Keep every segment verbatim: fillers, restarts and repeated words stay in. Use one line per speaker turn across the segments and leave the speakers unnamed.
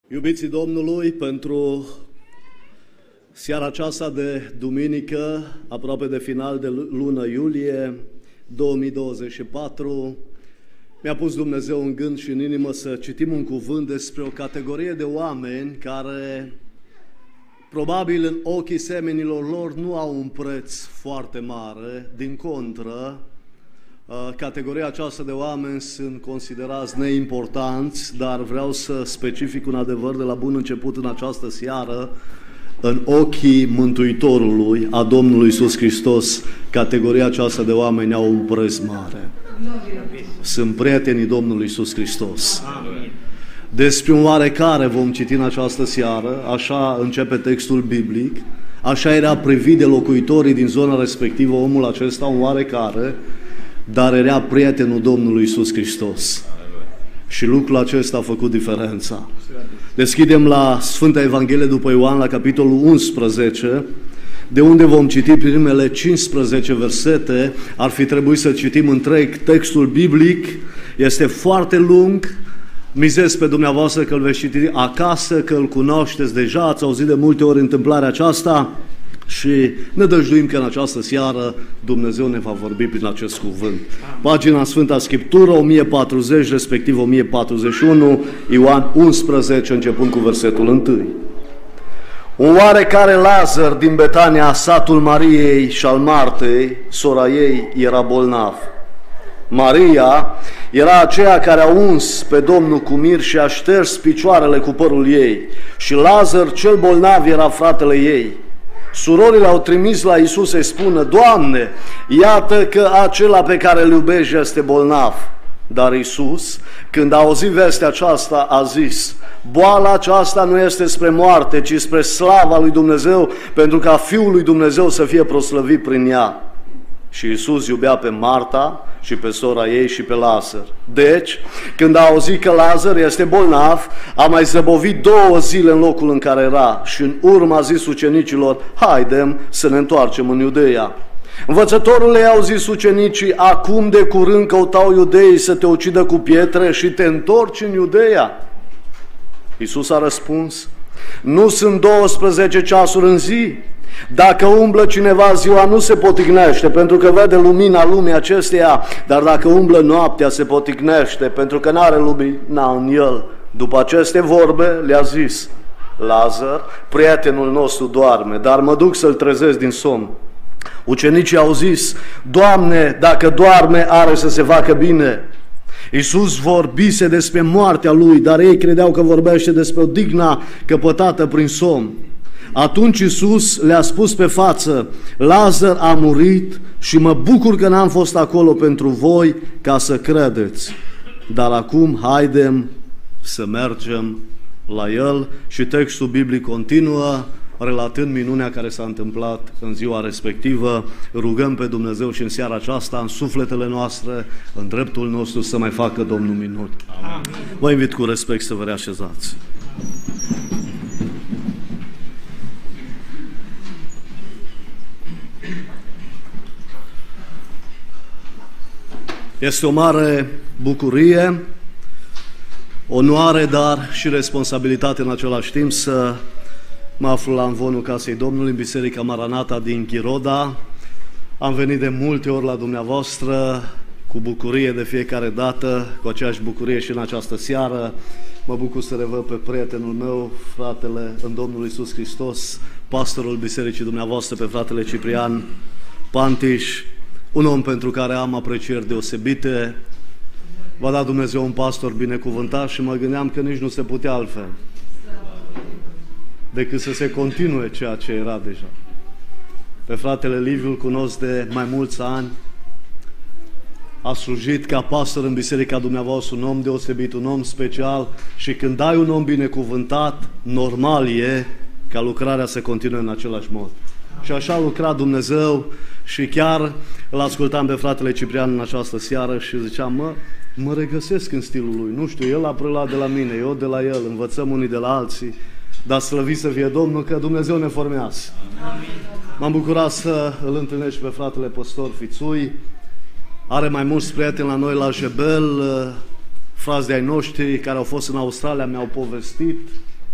Iubiții Domnului, pentru seara aceasta de duminică, aproape de final de lună iulie două mii douăzeci și patru, mi-a pus Dumnezeu în gând și în inimă să citim un cuvânt despre o categorie de oameni care, probabil în ochii semenilor lor, nu au un preț foarte mare. Din contră, categoria aceasta de oameni sunt considerați neimportanți, dar vreau să specific un adevăr de la bun început în această seară. În ochii Mântuitorului, a Domnului Iisus Hristos, categoria aceasta de oameni au un preț mare. Sunt prietenii Domnului Iisus Hristos. Despre un oarecare vom citi în această seară, așa începe textul biblic, așa era privit de locuitorii din zona respectivă omul acesta, un oarecare, dar era prietenul Domnului Iisus Hristos. Și lucrul acesta a făcut diferența. Deschidem la Sfânta Evanghelie după Ioan, la capitolul unsprezece, de unde vom citi primele cincisprezece versete. Ar fi trebuit să citim întreg textul biblic, este foarte lung, mizez pe dumneavoastră că îl veți citi acasă, că îl cunoașteți deja, ați auzit de multe ori întâmplarea aceasta și ne dăjduim că în această seară Dumnezeu ne va vorbi prin acest cuvânt. Pagina Sfânta Scriptură, o mie patruzeci, respectiv o mie patruzeci și unu, Ioan unsprezece, începând cu versetul unu. Un oarecare Lazar din Betania, satul Mariei și al Martei, sora ei, era bolnav. Maria era aceea care a uns pe Domnul cu mir și a șters picioarele cu părul ei. Și Lazar, cel bolnav, era fratele ei. Surorile au trimis la Iisus să-i spună: Doamne, iată că acela pe care îl iubești este bolnav. Dar Iisus, când a auzit vestea aceasta, a zis: boala aceasta nu este spre moarte, ci spre slava lui Dumnezeu, pentru ca Fiul lui Dumnezeu să fie proslăvit prin ea. Și Iisus iubea pe Marta și pe sora ei și pe Lazar. Deci, când a auzit că Lazar este bolnav, a mai zăbovit două zile în locul în care era și în urmă a zis ucenicilor: haidem să ne întoarcem în Iudeea. Învățătorul le au zis ucenicii: acum de curând căutau iudeii să te ucidă cu pietre și te întorci în Iudeea? Iisus a răspuns: nu sunt douăsprezece ceasuri în zi? Dacă umblă cineva ziua, nu se poticnește, pentru că vede lumina lumii acesteia, dar dacă umblă noaptea, se poticnește, pentru că n-are lumina în el. După aceste vorbe le-a zis: Lazar, prietenul nostru, doarme, dar mă duc să-l trezesc din somn. Ucenicii au zis: Doamne, dacă doarme, are să se facă bine. Iisus vorbise despre moartea lui, dar ei credeau că vorbește despre o digna căpătată prin somn. Atunci Iisus le-a spus pe față: Lazar a murit și mă bucur că n-am fost acolo pentru voi ca să credeți. Dar acum haidem să mergem la el. Și textul biblic continuă relatând minunea care s-a întâmplat în ziua respectivă. Rugăm pe Dumnezeu și în seara aceasta, în sufletele noastre, în dreptul nostru, să mai facă Domnul minuni. Amin. Vă invit cu respect să vă reașezați. Este o mare bucurie, onoare, dar și responsabilitate în același timp să mă aflu la învonul Casei Domnului, în Biserica Maranata din Chiroda. Am venit de multe ori la dumneavoastră cu bucurie de fiecare dată, cu aceeași bucurie și în această seară. Mă bucur să revăd pe prietenul meu, fratele în Domnul Iisus Hristos, pastorul Bisericii dumneavoastră, pe fratele Ciprian Pantiș, un om pentru care am aprecieri deosebite. V-a dat Dumnezeu un pastor binecuvântat și mă gândeam că nici nu se putea altfel decât să se continue ceea ce era deja. Pe fratele Liviu îl cunosc de mai mulți ani. A slujit ca pastor în biserica dumneavoastră, un om deosebit, un om special, și când ai un om binecuvântat, normal e ca lucrarea să continue în același mod. Și așa a lucrat Dumnezeu și chiar îl ascultam pe fratele Ciprian în această seară și ziceam: mă, mă regăsesc în stilul lui. Nu știu, el a preluat de la mine, eu de la el, învățăm unii de la alții, dar slăvit să fie Domnul că Dumnezeu ne formează. Amin. M-am bucurat să îl întâlnesc pe fratele păstor Fițui. Are mai mulți prieteni la noi la Jebel, frați de ai noștri care au fost în Australia mi-au povestit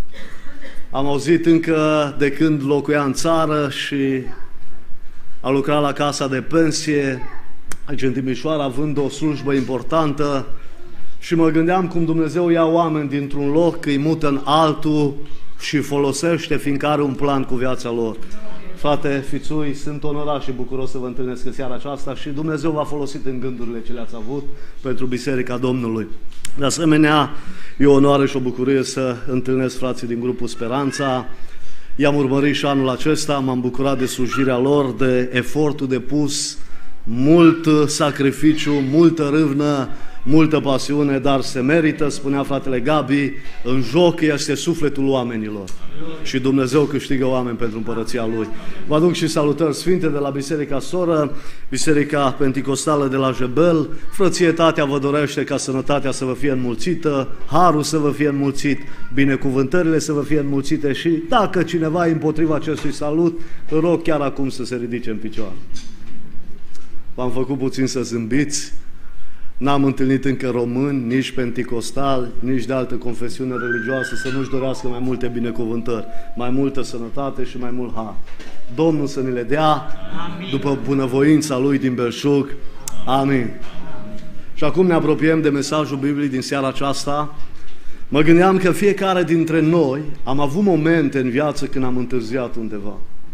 Am auzit încă de când locuia în țară și a lucrat la casa de pensie, aici în Timișoara, având o slujbă importantă, și mă gândeam cum Dumnezeu ia oameni dintr-un loc, îi mută în altul și folosește, fiindcă are un plan cu viața lor. Frate Fițui, sunt onorat și bucuros să vă întâlnesc în seara aceasta și Dumnezeu v-a folosit în gândurile ce le-ați avut pentru Biserica Domnului. De asemenea, e o onoare și o bucurie să întâlnesc frații din grupul Speranța. I-am urmărit și anul acesta, m-am bucurat de slujirea lor, de efortul depus, mult sacrificiu, multă râvnă, multă pasiune, dar se merită, spunea fratele Gabi, în joc este sufletul oamenilor. Și Dumnezeu câștigă oameni pentru împărăția Lui. Vă aduc și salutări sfinte de la Biserica Soră, Biserica Penticostală de la Jebel. Frățietatea vă dorește ca sănătatea să vă fie înmulțită, harul să vă fie înmulțit, binecuvântările să vă fie înmulțite și dacă cineva e împotriva acestui salut, îl rog chiar acum să se ridice în picioare. V-am făcut puțin să zâmbiți. N-am întâlnit încă români, nici penticostali, nici de altă confesiune religioasă să nu-și dorească mai multe binecuvântări, mai multă sănătate și mai mult har. Domnul să ne le dea, amin, după bunăvoința Lui din belșug. Amin. Și acum ne apropiem de mesajul Bibliei din seara aceasta. Mă gândeam că fiecare dintre noi am avut momente în viață când am întârziat undeva.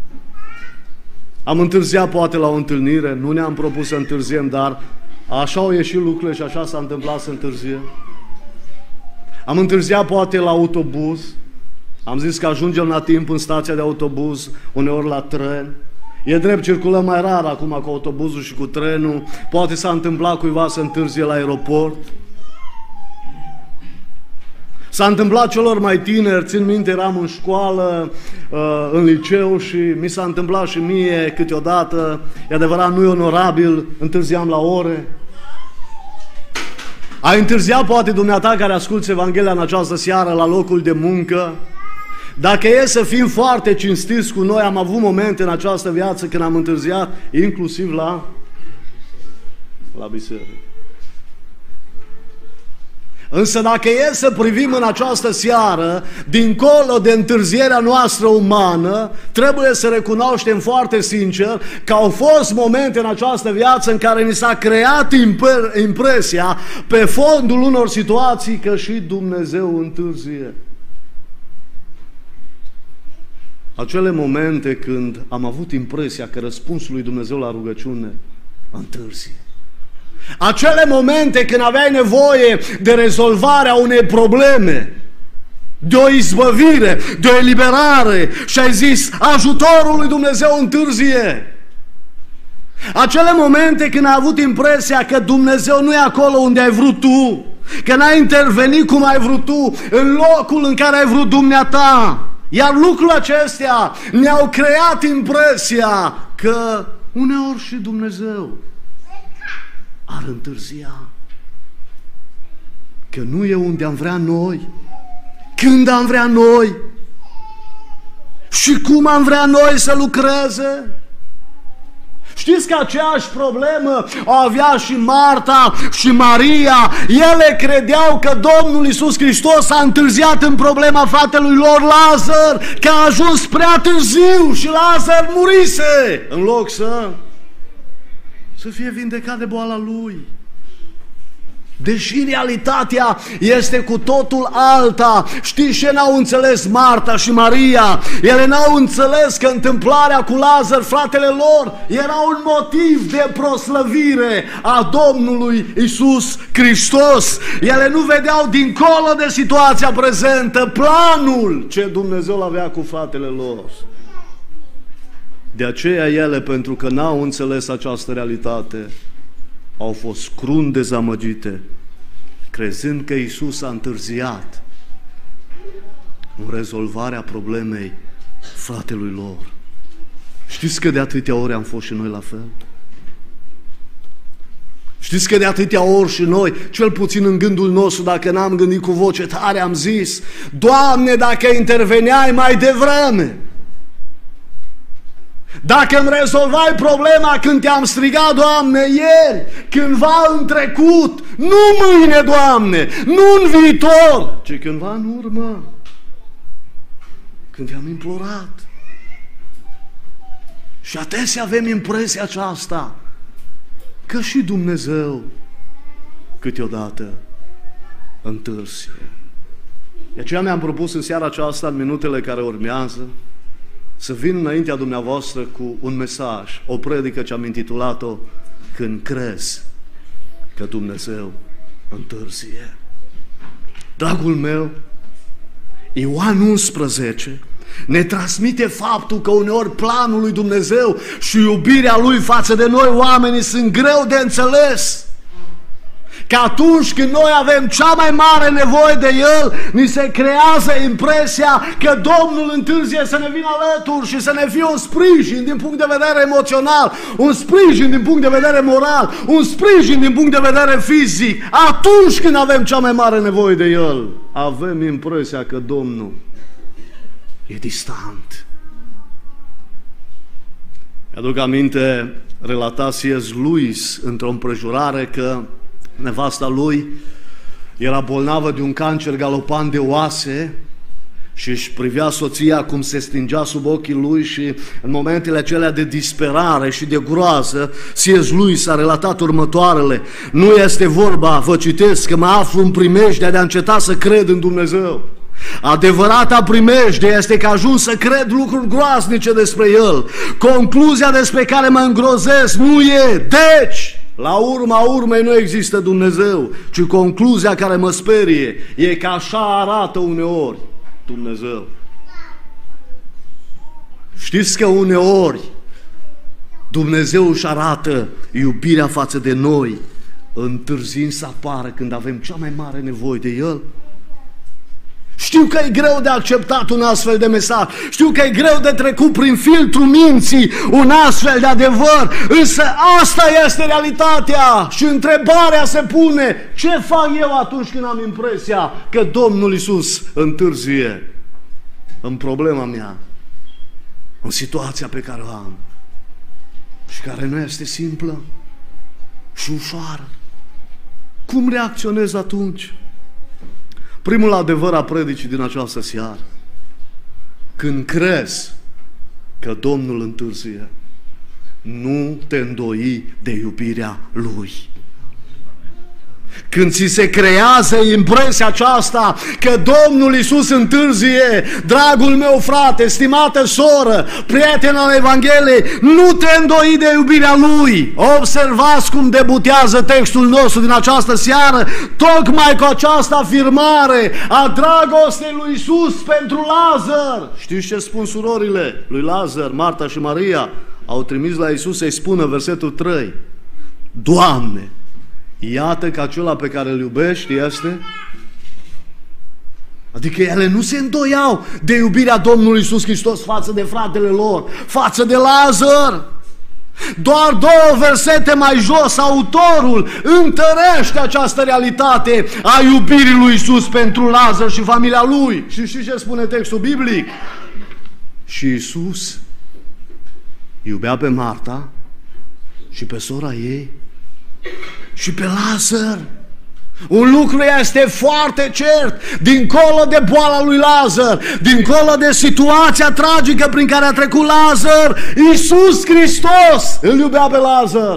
Am întârziat poate la o întâlnire, nu ne-am propus să întârziem, dar așa au ieșit lucrurile și așa s-a întâmplat să întârzie. Am întârziat poate la autobuz, am zis că ajungem la timp în stația de autobuz, uneori la tren. E drept, circulăm mai rar acum cu autobuzul și cu trenul, poate s-a întâmplat cuiva să întârzie la aeroport. S-a întâmplat celor mai tineri, țin minte, eram în școală, în liceu și mi s-a întâmplat și mie câteodată, e adevărat, nu e onorabil, întârziam la ore. Ai întârziat poate dumneata care asculți Evanghelia în această seară la locul de muncă. Dacă e să fim foarte cinstiți cu noi, am avut momente în această viață când am întârziat, inclusiv la, la biserică. Însă dacă e să privim în această seară, dincolo de întârzierea noastră umană, trebuie să recunoaștem foarte sincer că au fost momente în această viață în care ni s-a creat impresia pe fondul unor situații că și Dumnezeu întârzie. Acele momente când am avut impresia că răspunsul lui Dumnezeu la rugăciune întârzie. Acele momente când aveai nevoie de rezolvarea unei probleme, de o izbăvire, de o eliberare și ai zis, ajutorul lui Dumnezeu întârzie. Acele momente când ai avut impresia că Dumnezeu nu e acolo unde ai vrut tu, că n-ai intervenit cum ai vrut tu, în locul în care ai vrut dumneata. Iar lucrurile acestea ne-au creat impresia că uneori și Dumnezeu ar întârzia. Că nu e unde am vrea noi, când am vrea noi și cum am vrea noi să lucreze. Știți că aceeași problemă o avea și Marta și Maria. Ele credeau că Domnul Iisus Hristos a întârziat în problema fratelui lor Lazar, că a ajuns prea târziu și Lazar murise, în loc să să fie vindecat de boala lui. Deși realitatea este cu totul alta. Știți ce n-au înțeles Marta și Maria? Ele n-au înțeles că întâmplarea cu Lazar, fratele lor, era un motiv de proslăvire a Domnului Iisus Hristos. Ele nu vedeau dincolo de situația prezentă planul ce Dumnezeu avea cu fratele lor. De aceea ele, pentru că n-au înțeles această realitate, au fost crunt dezamăgite, crezând că Iisus a întârziat în rezolvarea problemei fratelui lor. Știți că de atâtea ori am fost și noi la fel? Știți că de atâtea ori și noi, cel puțin în gândul nostru, dacă n-am gândit cu voce tare, am zis, Doamne, dacă interveneai mai devreme, dacă îmi rezolvai problema când te-am strigat, Doamne, ieri, cândva în trecut, nu mâine, Doamne, nu în viitor, ci cândva în urmă. când i-am implorat. Și adesea avem impresia aceasta că și Dumnezeu câteodată întârzie. De aceea mi-am propus în seara aceasta, în minutele care urmează, să vin înaintea dumneavoastră cu un mesaj, o predică ce am intitulat-o Când crezi că Dumnezeu întârzie. Dragul meu, Ioan unsprezece ne transmite faptul că uneori planul lui Dumnezeu și iubirea Lui față de noi oamenii sunt greu de înțeles. Că atunci când noi avem cea mai mare nevoie de El, ni se creează impresia că Domnul întârzie să ne vină alături și să ne fie un sprijin din punct de vedere emoțional, un sprijin din punct de vedere moral, un sprijin din punct de vedere fizic. Atunci când avem cea mai mare nevoie de El, avem impresia că Domnul e distant. Mi-aduc aminte, relata C S. Lewis într-o împrejurare că nevasta lui era bolnavă de un cancer galopant de oase și își privea soția cum se stingea sub ochii lui și în momentele acelea de disperare și de groază, C S. Lewis a relatat următoarele: nu este vorba, vă citesc, că mă aflu în primejdea de a înceta să cred în Dumnezeu. Adevărata primejdie este că ajung să cred lucruri groaznice despre El. Concluzia despre care mă îngrozesc nu e, deci, la urma urmei nu există Dumnezeu, ci concluzia care mă sperie e că așa arată uneori Dumnezeu. Știți că uneori Dumnezeu își arată iubirea față de noi întârziind să apară când avem cea mai mare nevoie de El? Știu că e greu de acceptat un astfel de mesaj, știu că e greu de trecut prin filtrul minții un astfel de adevăr, însă asta este realitatea și întrebarea se pune: ce fac eu atunci când am impresia că Domnul Iisus întârzie în problema mea, în situația pe care o am și care nu este simplă și ușoară? Cum reacționez atunci? Primul adevăr a predicii din această seară: când crezi că Domnul întârzie, nu te îndoi de iubirea Lui. Când ți se creează impresia aceasta că Domnul Iisus întârzie, dragul meu frate, stimată soră, prieten al Evangheliei, nu te îndoi de iubirea Lui. Observați cum debutează textul nostru din această seară, tocmai cu această afirmare a dragostei lui Iisus pentru Lazar. Știți ce spun surorile lui Lazar, Marta și Maria? Au trimis la Iisus să-i spună, versetul trei: Doamne, iată că acela pe care îl iubești este... Adică ele nu se îndoiau de iubirea Domnului Iisus Hristos față de fratele lor, față de Lazar. Doar două versete mai jos, autorul întărește această realitate a iubirii lui Iisus pentru Lazar și familia lui. Și știți ce spune textul biblic? Și Iisus iubea pe Marta și pe sora ei și pe Lazar. Un lucru este foarte cert: dincolo de boala lui Lazar, dincolo de situația tragică prin care a trecut Lazar, Iisus Hristos îl iubea pe Lazar.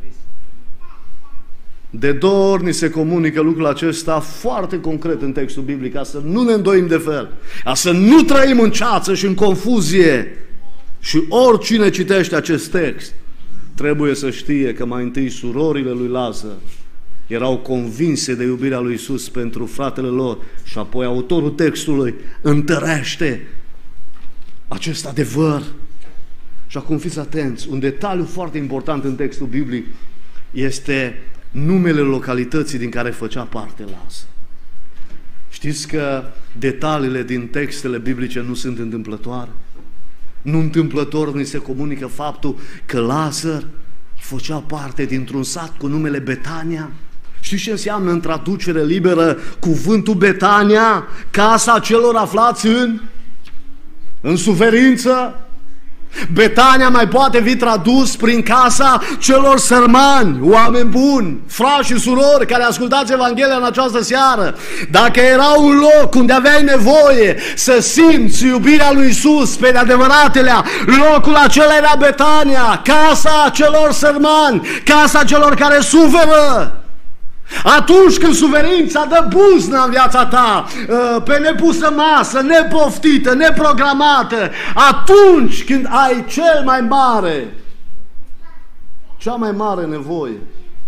De două ori ni se comunică lucrul acesta foarte concret în textul biblic, ca să nu ne îndoim de fel, ca să nu trăim în ceață și în confuzie. Și oricine citește acest text trebuie să știe că mai întâi surorile lui Lazar erau convinse de iubirea lui Iisus pentru fratele lor și apoi autorul textului întărește acest adevăr. Și acum fiți atenți, un detaliu foarte important în textul biblic este numele localității din care făcea parte Lazar. Știți că detaliile din textele biblice nu sunt întâmplătoare? Nu întâmplător ni se comunică faptul că Lazar făcea parte dintr-un sat cu numele Betania. Știți ce înseamnă în traducere liberă cuvântul Betania? Casa celor aflați în, în suferință. Betania mai poate fi tradus prin casa celor sărmani, oameni buni, frați și surori care ascultați Evanghelia în această seară. Dacă era un loc unde aveai nevoie să simți iubirea lui Iisus pe de-adevăratelea, locul acela era Betania, casa celor sărmani, casa celor care suferă. Atunci când suferința dă buznă în viața ta, pe nepusă masă, nepoftită, neprogramată, atunci când ai cel mai mare, cea mai mare nevoie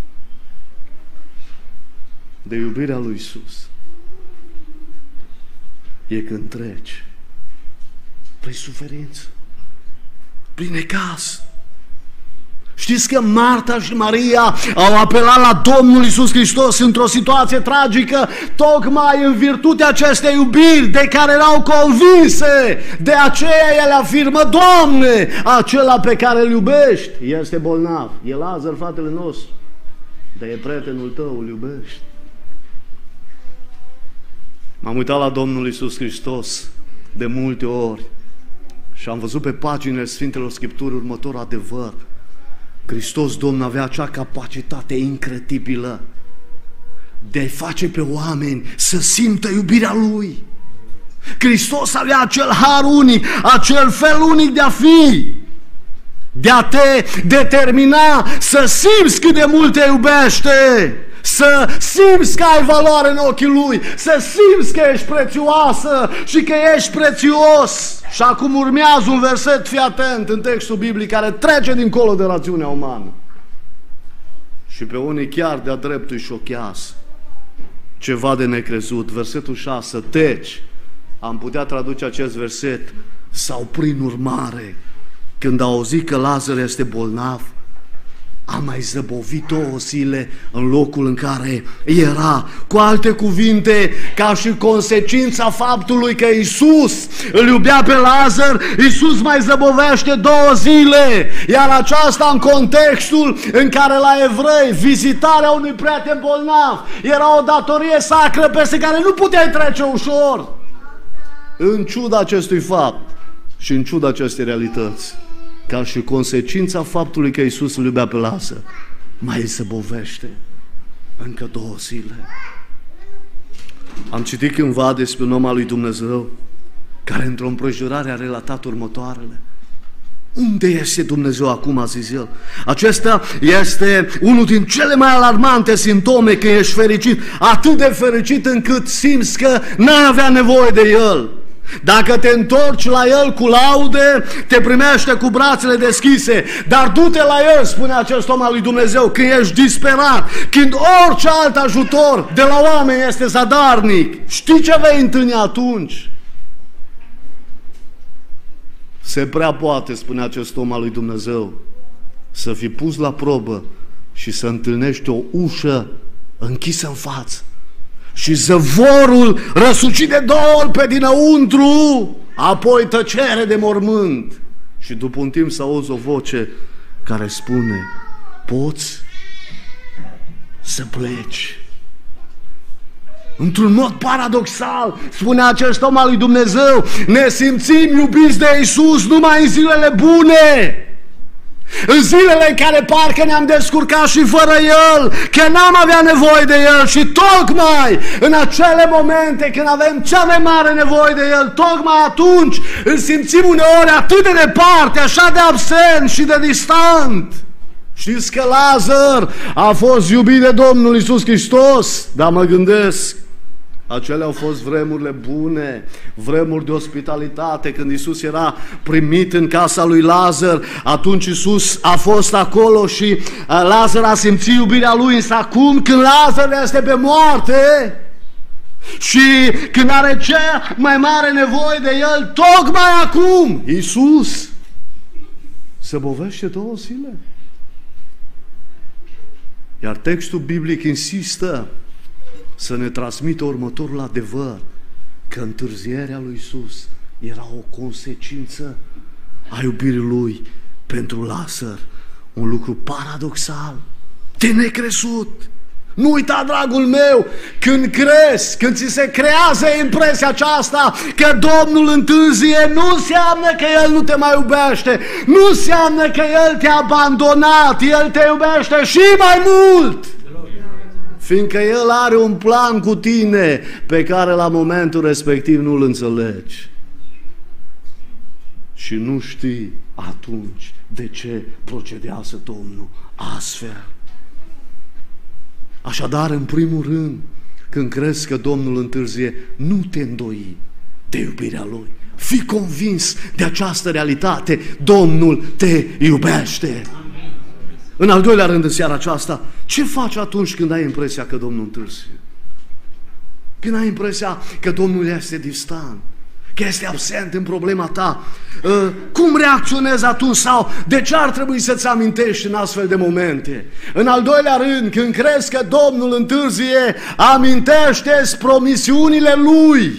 de iubirea lui Iisus, e când treci prin suferință, prin necaz. Știți că Marta și Maria au apelat la Domnul Iisus Hristos într-o situație tragică, tocmai în virtutea acestei iubiri de care erau convinse. De aceea ele afirmă: Doamne, acela pe care îl iubești este bolnav. E Lazar, fratele nostru, dar e prietenul tău, îl iubești. M-am uitat la Domnul Iisus Hristos de multe ori și am văzut pe paginile Sfintelor Scripturi următor adevăr. Hristos, Domnul, avea acea capacitate incredibilă de a-i face pe oameni să simtă iubirea Lui. Hristos avea acel har unic, acel fel unic de a fi, de a te determina să simți cât de mult te iubește, să simți că ai valoare în ochii Lui, să simți că ești prețioasă și că ești prețios. Și acum urmează un verset, fii atent, în textul biblic, care trece dincolo de rațiunea umană. Și pe unii chiar de-a dreptul îi șochează. Ceva de necrezut. Versetul șase, deci, am putea traduce acest verset, sau prin urmare, când au auzit că Lazar este bolnav, a mai zăbovit două zile în locul în care era. Cu alte cuvinte, ca și consecința faptului că Iisus îl iubea pe Lazar, Iisus mai zăbovește două zile. Iar aceasta în contextul în care la evrei vizitarea unui prieten bolnav era o datorie sacră peste care nu puteai trece ușor. În ciuda acestui fapt și în ciuda acestei realități, ca și consecința faptului că Iisus îl iubea pe Lazar, mai se bovește încă două zile. Am citit cândva despre un om al lui Dumnezeu care într-o împrejurare a relatat următoarele: unde este Dumnezeu acum, a zis el. Acesta este unul din cele mai alarmante simptome când ești fericit, atât de fericit încât simți că n-ai avea nevoie de El. Dacă te întorci la El cu laude, te primește cu brațele deschise. Dar du-te la El, spune acest om al lui Dumnezeu, când ești disperat, când orice alt ajutor de la oameni este zadarnic. Știi ce vei întâlni atunci? Se prea poate, spune acest om al lui Dumnezeu, să fii pus la probă și să întâlnești o ușă închisă în față și zăvorul răsucit de două ori pe dinăuntru, apoi tăcere de mormânt. Și după un timp să auzi o voce care spune: poți să pleci. Într-un mod paradoxal, spune acest om al lui Dumnezeu, ne simțim iubiți de Iisus numai în zilele bune, în zilele în care parcă ne-am descurcat și fără El, că n-am avea nevoie de El. Și tocmai în acele momente când avem cea mai mare nevoie de El, tocmai atunci îl simțim uneori atât de departe, așa de absent și de distant. Știți că Lazar a fost iubit de Domnul Iisus Hristos, dar mă gândesc, acelea au fost vremurile bune, vremuri de ospitalitate, când Iisus era primit în casa lui Lazar. Atunci Iisus a fost acolo și Lazar a simțit iubirea lui. Însă acum, când Lazar este pe moarte și când are cea mai mare nevoie de El, tocmai acum Iisus se bovește două zile. Iar textul biblic insistă să ne transmită următorul adevăr, că întârzierea lui Iisus era o consecință a iubirii Lui pentru Lazar. Un lucru paradoxal, de necrezut. Nu uita, dragul meu, când crezi, când ți se creează impresia aceasta că Domnul întârzie, nu înseamnă că El nu te mai iubește, nu înseamnă că El te-a abandonat, El te iubește și mai mult. Fiindcă El are un plan cu tine pe care la momentul respectiv nu-l înțelegi. Și nu știi atunci de ce procedează Domnul astfel. Așadar, în primul rând, când crezi că Domnul întârzie, nu te îndoi de iubirea Lui. Fii convins de această realitate. Domnul te iubește. Amin. În al doilea rând, în seara aceasta, ce faci atunci când ai impresia că Domnul întârzie? Când ai impresia că Domnul este distant, că este absent în problema ta, cum reacționezi atunci sau de ce ar trebui să-ți amintești în astfel de momente? În al doilea rând, când crezi că Domnul întârzie, amintește-ți promisiunile Lui.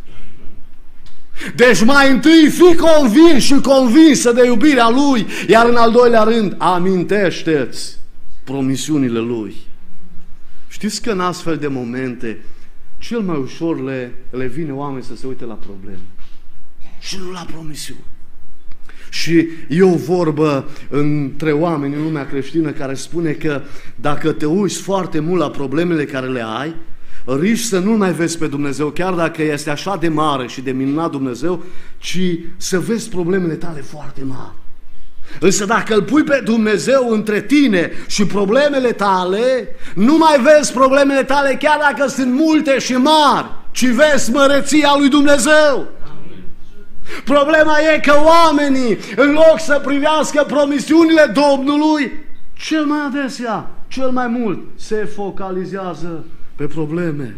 Deci mai întâi fii convins și convinsă de iubirea Lui, iar în al doilea rând, amintește-ți promisiunile Lui. Știți că în astfel de momente cel mai ușor le, le vine oameni să se uite la probleme și nu la promisiuni. Și e o vorbă între oameni în lumea creștină care spune că dacă te uiți foarte mult la problemele care le ai, riști să nu mai vezi pe Dumnezeu, chiar dacă este așa de mare și de minunat Dumnezeu, ci să vezi problemele tale foarte mari. Însă dacă îl pui pe Dumnezeu între tine și problemele tale, nu mai vezi problemele tale chiar dacă sunt multe și mari, ci vezi măreția lui Dumnezeu. Amin. Problema e că oamenii, în loc să privească promisiunile Domnului, cel mai adesea, cel mai mult, se focalizează pe probleme.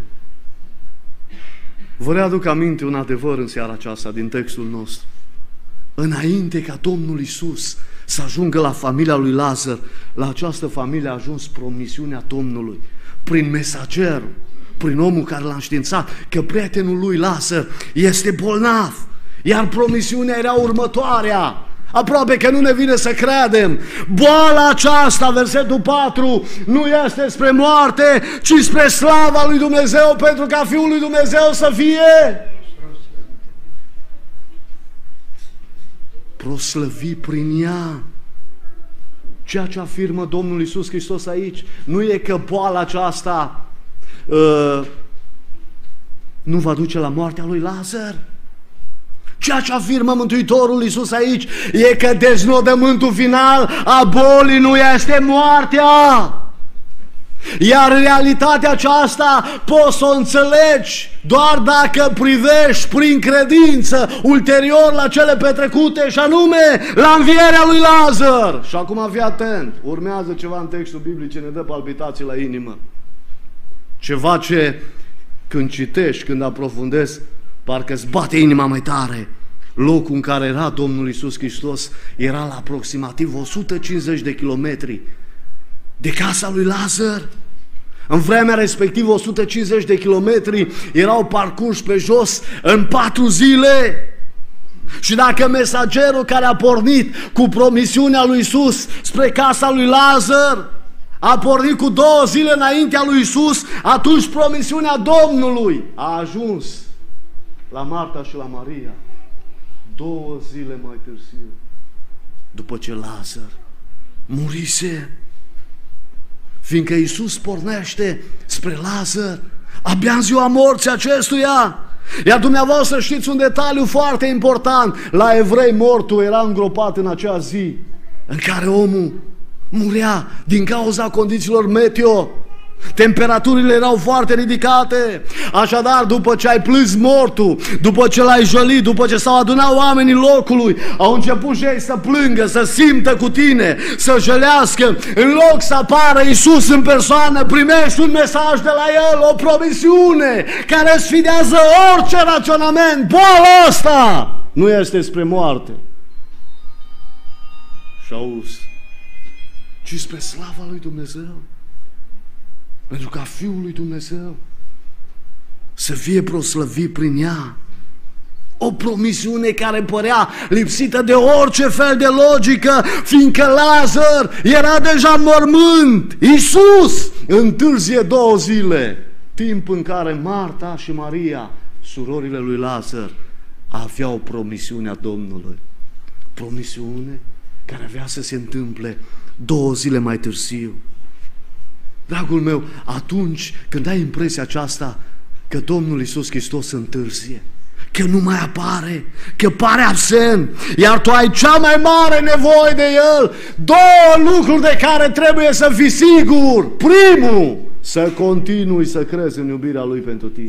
Vă readuc aminte un adevăr în seara aceasta din textul nostru. Înainte ca Domnul Iisus să ajungă la familia lui Lazar, la această familie a ajuns promisiunea Domnului prin mesagerul, prin omul care l-a înștiințat că prietenul lui Lazar este bolnav. Iar promisiunea era următoarea. Aproape că nu ne vine să credem. Boala aceasta, versetul patru, nu este spre moarte, ci spre slava lui Dumnezeu, pentru ca Fiul lui Dumnezeu să fie proslăvit prin ea. Ceea ce afirmă Domnul Iisus Hristos aici nu e că boala aceasta uh, nu va duce la moartea lui Lazar. Ceea ce afirmă Mântuitorul Iisus aici e că deznodământul final a bolii nu este moartea. Iar realitatea aceasta poți să o înțelegi doar dacă privești prin credință ulterior la cele petrecute, și anume la învierea lui Lazar. Și acum fii atent, urmează ceva în textul biblic ce ne dă palpitații la inimă. Ceva ce când citești, când aprofundezi, parcă îți bate inima mai tare. Locul în care era Domnul Iisus Hristos era la aproximativ o sută cincizeci de kilometri de casa lui Lazar. În vremea respectivă, o sută cincizeci de kilometri erau parcurși pe jos în patru zile. Și dacă mesagerul care a pornit cu promisiunea lui Iisus spre casa lui Lazar a pornit cu două zile înaintea lui Iisus, atunci promisiunea Domnului a ajuns la Marta și la Maria două zile mai târziu, după ce Lazar murise. Fiindcă Iisus pornește spre Lazar abia în ziua morții acestuia. Iar dumneavoastră știți un detaliu foarte important. La evrei mortul era îngropat în acea zi în care omul murea din cauza condițiilor meteo. Temperaturile erau foarte ridicate. Așadar, după ce ai plâns mortul, după ce l-ai jălit, după ce s-au adunat oamenii locului, au început și ei să plângă, să simtă cu tine, să jălească. În loc să apară Iisus în persoană, primești un mesaj de la El, o promisiune care sfidează orice raționament. Boala asta nu este spre moarte, și auzi, ci spre slava lui Dumnezeu. Pentru ca Fiul lui Dumnezeu să fie proslăvit prin ea. O promisiune care părea lipsită de orice fel de logică, fiindcă Lazar era deja în mormânt. Iisus întârzie două zile, timp în care Marta și Maria, surorile lui Lazar, aveau promisiunea Domnului. Promisiune care avea să se întâmple două zile mai târziu. Dragul meu, atunci când ai impresia aceasta că Domnul Iisus Hristos întârzie, că nu mai apare, că pare absent, iar tu ai cea mai mare nevoie de El, două lucruri de care trebuie să fii sigur. Primul, să continui să crezi în iubirea Lui pentru tine.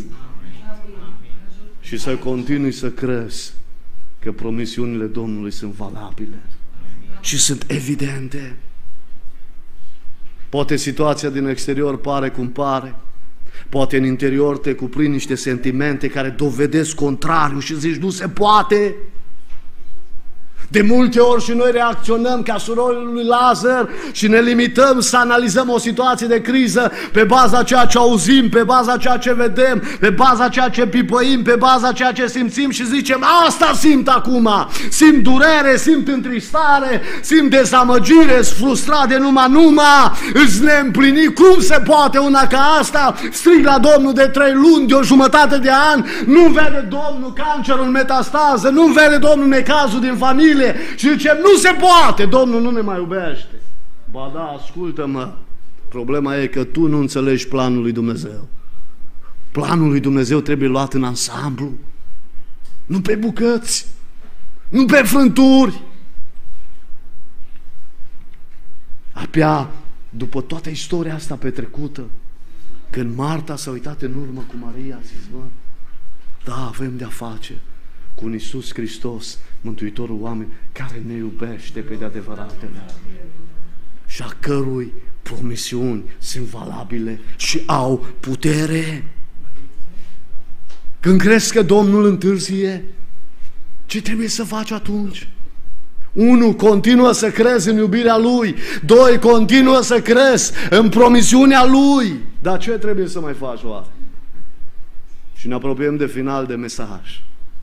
Și să continui să crezi că promisiunile Domnului sunt valabile și sunt evidente. Poate situația din exterior pare cum pare, poate în interior te cuprind niște sentimente care dovedesc contrariu și zici, nu se poate. De multe ori și noi reacționăm ca surorile lui Lazar și ne limităm să analizăm o situație de criză pe baza ceea ce auzim, pe baza ceea ce vedem, pe baza ceea ce pipăim, pe baza ceea ce simțim și zicem, asta simt acum, simt durere, simt întristare, simt dezamăgire, sunt frustrat de numai numai, îți neîmplinit, cum se poate una ca asta? Strig la Domnul de trei luni, de o jumătate de an, nu vede Domnul cancerul în metastază, nu vede Domnul necazul din familie, și zicem, nu se poate, Domnul nu ne mai iubește. Ba da, ascultă-mă, problema e că tu nu înțelegi planul lui Dumnezeu. Planul lui Dumnezeu trebuie luat în ansamblu, nu pe bucăți, nu pe frânturi. Abia după toată istoria asta petrecută, când Marta s-a uitat în urmă cu Maria, a zis, bă, da, avem de-a face cu un Iisus Hristos, Mântuitorul oameni, care ne iubește pe de-adevăratele și a cărui promisiuni sunt valabile și au putere. Când crezi că Domnul întârzie, ce trebuie să faci atunci? Unu, continuă să crezi în iubirea Lui. Doi, continuă să crezi în promisiunea Lui. Dar ce trebuie să mai faci, oare? Și ne apropiem de final de mesaj.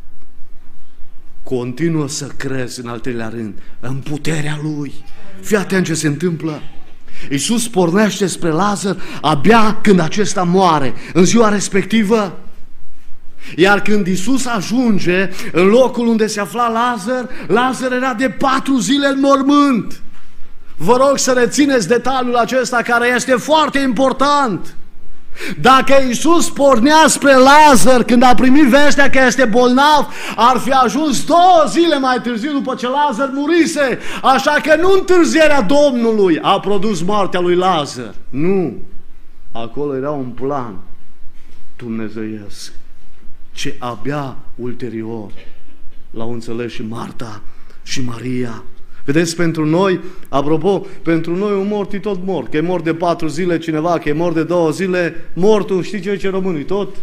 Continuă să crezi, în al treilea rând, în puterea Lui. Fii atent ce se întâmplă. Iisus pornește spre Lazar abia când acesta moare, în ziua respectivă. Iar când Iisus ajunge în locul unde se afla Lazar, Lazar era de patru zile în mormânt. Vă rog să rețineți detaliul acesta care este foarte important. Dacă Iisus pornea spre Lazar când a primit vestea că este bolnav, ar fi ajuns două zile mai târziu după ce Lazar murise. Așa că nu întârzierea Domnului a produs moartea lui Lazar. Nu. Acolo era un plan dumnezeiesc ce abia ulterior l-au înțeles și Marta și Maria. Vedeți, pentru noi, apropo, pentru noi un mort e tot mort. Că e mort de patru zile cineva, că e mort de două zile, mortul, știi ce ce românii tot?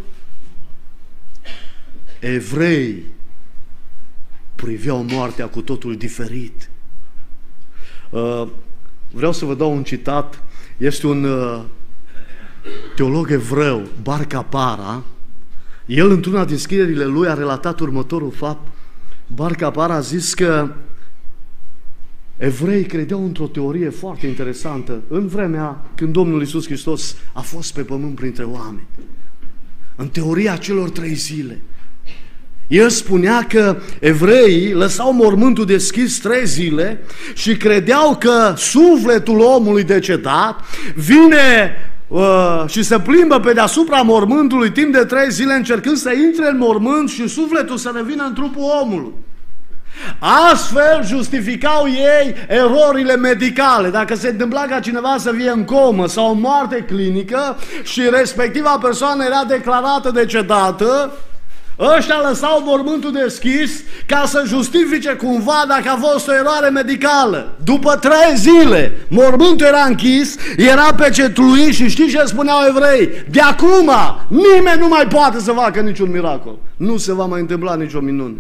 Evrei priveau moartea cu totul diferit. Uh, vreau să vă dau un citat. Este un uh, teolog evreu, Bar Kapara. El, într-una din scrierile lui, a relatat următorul fapt. Bar Kapara a zis că evreii credeau într-o teorie foarte interesantă în vremea când Domnul Iisus Hristos a fost pe pământ printre oameni. În teoria celor trei zile. El spunea că evreii lăsau mormântul deschis trei zile și credeau că sufletul omului decedat vine uh, și se plimbă pe deasupra mormântului timp de trei zile încercând să intre în mormânt și sufletul să revină în trupul omului. Astfel justificau ei erorile medicale. Dacă se întâmpla ca cineva să fie în comă sau în moarte clinică și respectiva persoană era declarată decedată, ăștia lăsau mormântul deschis ca să justifice cumva dacă a fost o eroare medicală. După trei zile, mormântul era închis, era pecetluit și știți ce spuneau evrei? De acum nimeni nu mai poate să facă niciun miracol. Nu se va mai întâmpla nicio minune.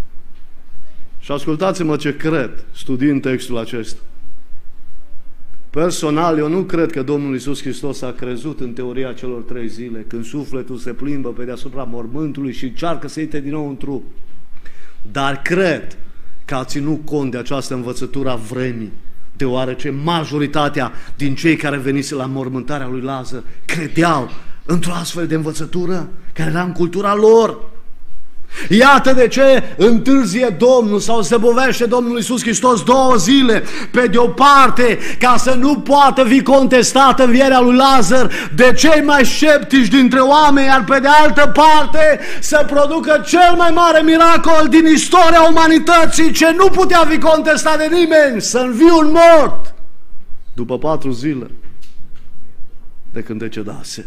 Și ascultați-mă ce cred studiind textul acesta. Personal, eu nu cred că Domnul Iisus Hristos a crezut în teoria celor trei zile, când sufletul se plimbă pe deasupra mormântului și încearcă să intre din nou în trup. Dar cred că a ținut cont de această învățătură a vremii, deoarece majoritatea din cei care venise la mormântarea lui Lazar credeau într-o astfel de învățătură care era în cultura lor. Iată de ce întârzie Domnul sau se bovește Domnul Iisus Hristos două zile, pe de o parte ca să nu poată fi contestată învierea lui Lazar de cei mai sceptici dintre oameni, iar pe de altă parte să producă cel mai mare miracol din istoria umanității, ce nu putea fi contestat de nimeni, să învie un mort după patru zile de când decedase.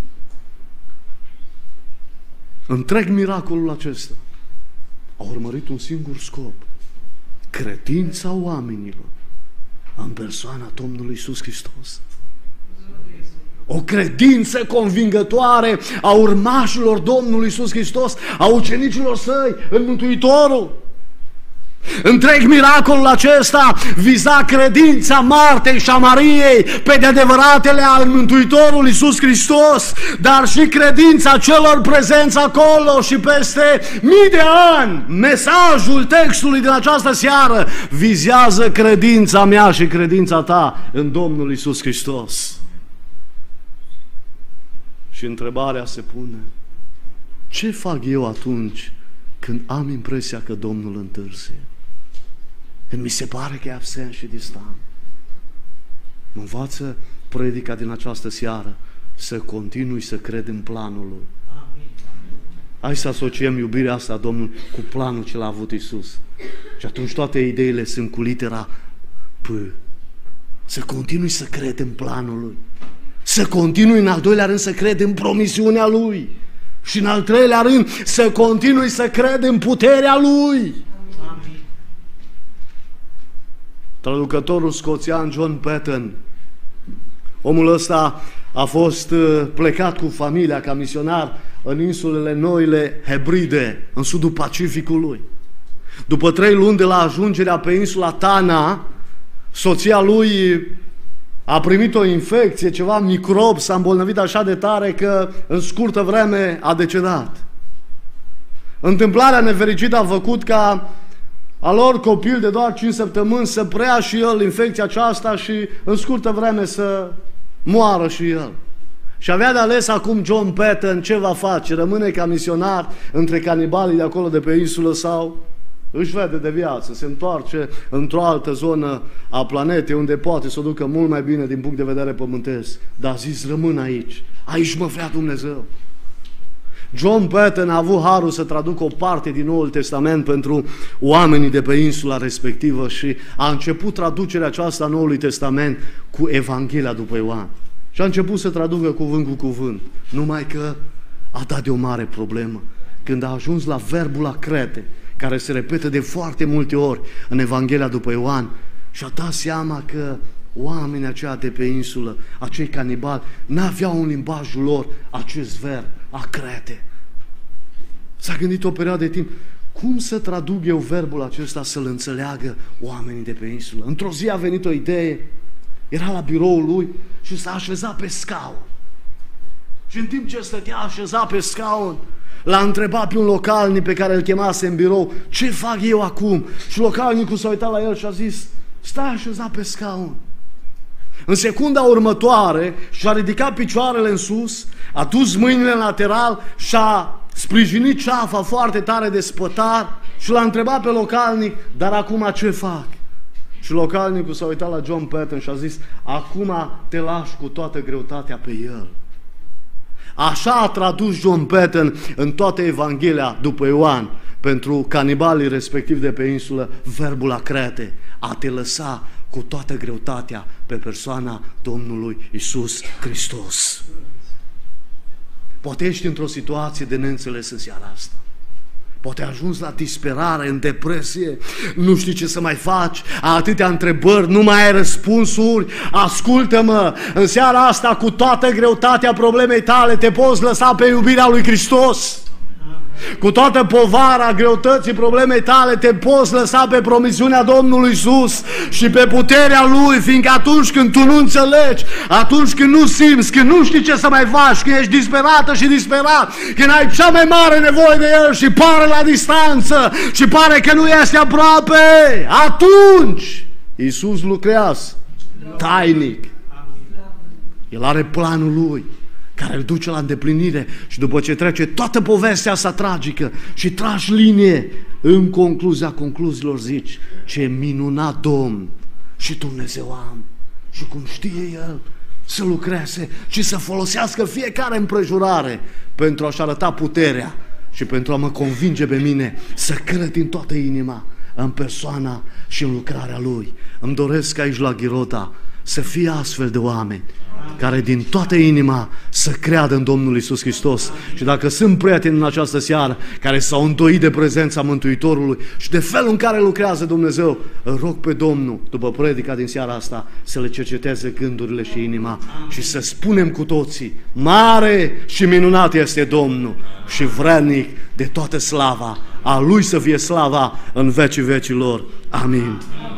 Întreg miracolul acesta a urmărit un singur scop: credința oamenilor în persoana Domnului Iisus Hristos. O credință convingătoare a urmașilor Domnului Iisus Hristos, a ucenicilor săi în Mântuitorul. Întreg miracolul acesta viza credința Martei și a Mariei pe de adevăratele al Mântuitorul Iisus Hristos, dar și credința celor prezenți acolo și peste mii de ani. Mesajul textului din această seară vizează credința mea și credința ta în Domnul Iisus Hristos. Și întrebarea se pune: ce fac eu atunci când am impresia că Domnul întârzie? Când mi se pare că e absent și distant? Mă învață predica din această seară să continui să cred în planul Lui. Hai să asociem iubirea asta a Domnului cu planul ce l-a avut Iisus. Și atunci toate ideile sunt cu litera P. Să continui să cred în planul Lui. Să continui în al doilea rând să cred în promisiunea Lui. Și în al treilea rând să continui să cred în puterea Lui. Amin. Traducătorul scoțian John Paton, omul ăsta a fost plecat cu familia ca misionar în insulele Noile Hebride, în sudul Pacificului. După trei luni de la ajungerea pe insula Tana, soția lui a primit o infecție, ceva microb, s-a îmbolnăvit așa de tare că în scurtă vreme a decedat. Întâmplarea nefericită a făcut ca a lor copil de doar cinci săptămâni să preia și el infecția aceasta și în scurtă vreme să moară și el. Și avea de ales acum John Paton ce va face, rămâne ca misionar între canibalii de acolo de pe insulă sau își vede de viață, se întoarce într-o altă zonă a planetei unde poate să o ducă mult mai bine din punct de vedere pământesc. Dar a zis: rămân aici, aici mă vrea Dumnezeu. John Paton a avut harul să traducă o parte din Noul Testament pentru oamenii de pe insula respectivă și a început traducerea aceasta a Noului Testament cu Evanghelia după Ioan. Și a început să traducă cuvânt cu cuvânt. Numai că a dat de o mare problemă. Când a ajuns la verbul acrete, care se repetă de foarte multe ori în Evanghelia după Ioan, și-a dat seama că oamenii aceia de pe insulă, acei canibali, n-aveau în limbajul lor acest verb, acrete. S-a gândit o perioadă de timp: cum să traduc eu verbul acesta să-l înțeleagă oamenii de pe insulă? Într-o zi a venit o idee, era la biroul lui și s-a așezat pe scaun. Și în timp ce stătea așezat pe scaun, l-a întrebat pe un localnic pe care îl chemase în birou: ce fac eu acum? Și localnicul s-a uitat la el și a zis: stai așezat pe scaun. În secunda următoare și-a ridicat picioarele în sus, a dus mâinile în lateral și a sprijinit ceafa foarte tare de spătar și l-a întrebat pe localnic: dar acum ce fac? Și localnicul s-a uitat la John Paton și a zis: acum te lași cu toată greutatea pe el. Așa a tradus John Paton în toată Evanghelia după Ioan pentru canibalii respectiv de pe insulă verbul acrete, a te lăsa cu toată greutatea pe persoana Domnului Iisus Hristos. Poate ești într-o situație de neînțeles în seara asta. Poate ajungi la disperare, în depresie, nu știi ce să mai faci, ai atâtea întrebări, nu mai ai răspunsuri. Ascultă-mă, în seara asta, cu toată greutatea problemei tale, te poți lăsa pe iubirea lui Hristos. Cu toată povara, greutății, problemei tale, te poți lăsa pe promisiunea Domnului Iisus și pe puterea Lui, fiindcă atunci când tu nu înțelegi, atunci când nu simți, când nu știi ce să mai faci, când ești disperată și disperat, când ai cea mai mare nevoie de El și pare la distanță și pare că nu este aproape, atunci Iisus lucrează tainic. El are planul Lui care îl duce la îndeplinire și după ce trece toată povestea asta tragică și tragi linie, în concluzia concluziilor zici: ce minunat Domn și Dumnezeu am, și cum știe El să lucreze și să folosească fiecare împrejurare pentru a-și arăta puterea și pentru a mă convinge pe mine să cred din toată inima în persoana și în lucrarea Lui. Îmi doresc aici la Ghirota să fie astfel de oameni care din toată inima să creadă în Domnul Iisus Hristos. Și dacă sunt prieteni în această seară care s-au îndoit de prezența Mântuitorului și de felul în care lucrează Dumnezeu, îl rog pe Domnul, după predica din seara asta, să le cerceteze gândurile și inima și să spunem cu toții: mare și minunat este Domnul și vrednic de toată slava. A Lui să fie slava în vecii vecilor. Amin.